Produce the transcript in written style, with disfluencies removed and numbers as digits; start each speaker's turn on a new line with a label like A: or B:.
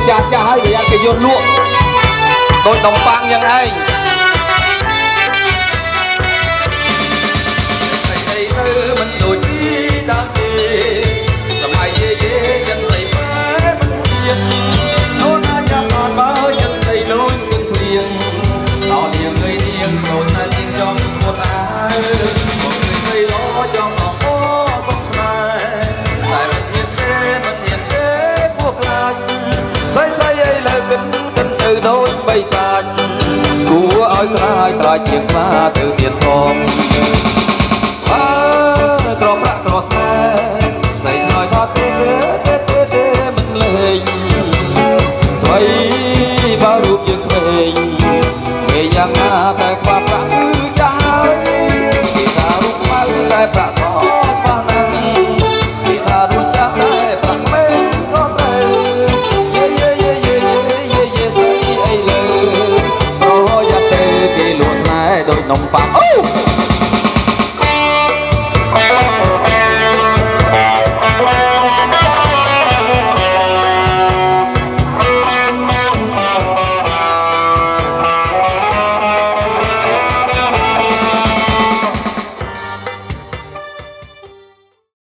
A: ចាស់ចាស់ហើយវាអត់គេយកលក់ដូចនំប៉័ងយ៉ាងឯងមិនដូចពីដើមទេសម័យយេយេយ៉ាងស្អីម៉ែមិនទៀតអូនអាចចាំបានបើយ៉ាងស្អីលូននឹងព្រៀងតោនាងអើយនាងអូនតែទៀងចំខ្លួនអើមកឃើញឃើញលោចំអោសុខស្នេហ៍តែមិនហ៊ានទេពួកខ្លាចស្រីស្រីអីលើគិនទៅដូចបីសាច់គួរឲ្យខ្លាចជាងខ្លាទៅទៀតផងក្រប្រាក់ក្រស្នេហ៍ស្រីឆ្លើយថាទេមិនលេងអ្វីបើរូបយើងក្មេងគេយ៉ាងណាតែខ្វះប្រាក់គឺចាស់ហើយគេថារូបខ្មៅតែប្រាក់ក៏ច្បាស់ណាស់គេថារូបចាស់តែប្រាក់ក្មេងក៏ត្រូវយេស្រីអីលើប្រហែលយ៉ាទេគេលួចណែដូចនំប៉័ង